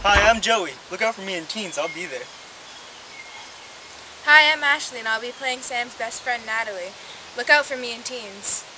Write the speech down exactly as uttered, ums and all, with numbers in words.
Hi, I'm Joey. Look out for me in TeenZ. I'll be there. Hi, I'm Ashley and I'll be playing Sam's best friend Natalie. Look out for me in TeenZ.